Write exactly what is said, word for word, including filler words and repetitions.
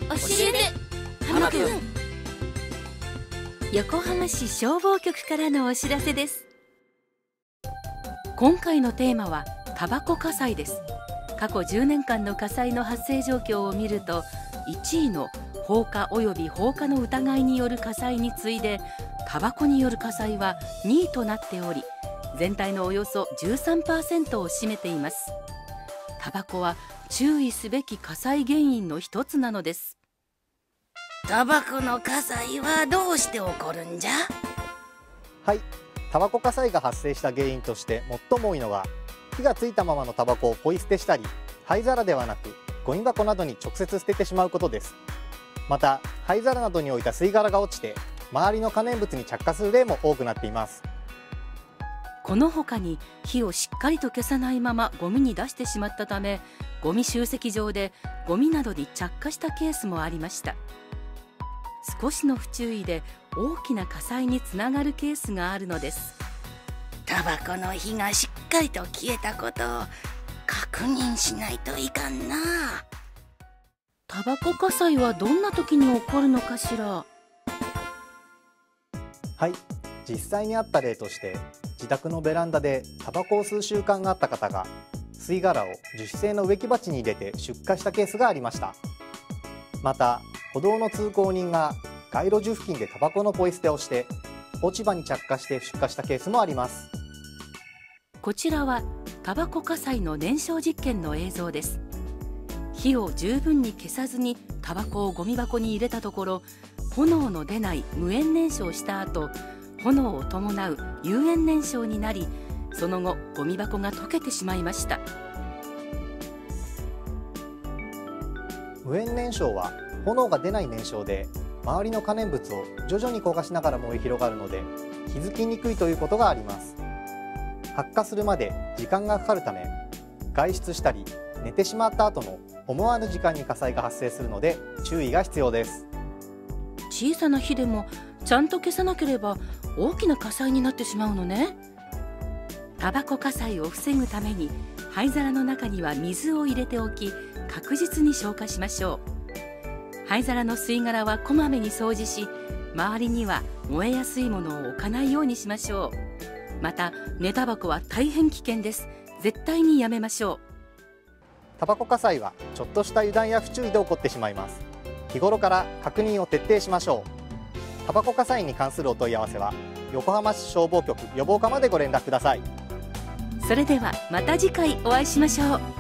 えて浜くん。 横浜市消防局からのお知らせです。今回のテーマはタバコ火災です。過去じゅうねんかんの火災の発生状況を見ると、いちいの放火及び放火の疑いによる火災に次いでタバコによる火災はにいとなっており、全体のおよそ じゅうさんパーセント を占めています。タバコは注意すべき火災原因の一つなのです。 タバコの火災はどうして起こるんじゃ？ はい、タバコ火災が発生した原因として最も多いのが、火がついたままのタバコをポイ捨てしたり、灰皿ではなくゴミ箱などに直接捨ててしまうことです。また灰皿などに置いた吸い殻が落ちて周りの可燃物に着火する例も多くなっています。 この他に火をしっかりと消さないままゴミに出してしまったため、ゴミ集積場でゴミなどに着火したケースもありました。少しの不注意で大きな火災につながるケースがあるのです。 タバコの火がしっかりと消えたことを確認しないといかんな。 タバコ火災はどんな時に起こるのかしら。 はい、実際にあった例として、自宅のベランダでタバコを吸う習慣があった方が吸い殻を樹脂製の植木鉢に入れて出火したケースがありました。また歩道の通行人が街路樹付近でタバコのポイ捨てをして落ち葉に着火して出火したケースもあります。 こちらはタバコ火災の燃焼実験の映像です。火を十分に消さずにタバコをゴミ箱に入れたところ、炎の出ない無煙燃焼した後、炎を伴う有煙燃焼になり、その後ゴミ箱が溶けてしまいました。 無煙燃焼は炎が出ない燃焼で、周りの可燃物を徐々に焦がしながら燃え広がるので気づきにくいということがあります。発火するまで時間がかかるため、外出したり寝てしまった後の思わぬ時間に火災が発生するので注意が必要です。 小さな火でもちゃんと消さなければ大きな火災になってしまうのね。タバコ火災を防ぐために灰皿の中には水を入れておき、確実に消火しましょう。灰皿の吸い殻はこまめに掃除し、周りには燃えやすいものを置かないようにしましょう。また寝タバコは大変危険です。絶対にやめましょう。 タバコ火災はちょっとした油断や不注意で起こってしまいます。日頃から確認を徹底しましょう。タバコ火災に関するお問い合わせは横浜市消防局予防課までご連絡ください。 それではまた次回お会いしましょう。